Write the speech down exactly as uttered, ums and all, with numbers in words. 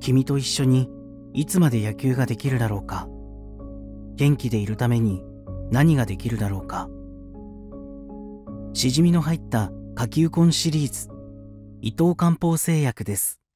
君と一緒にいつまで野球ができるだろうか。元気でいるために何ができるだろうか。しじみの入った夏季ウコンシリーズ、伊藤漢方製薬です。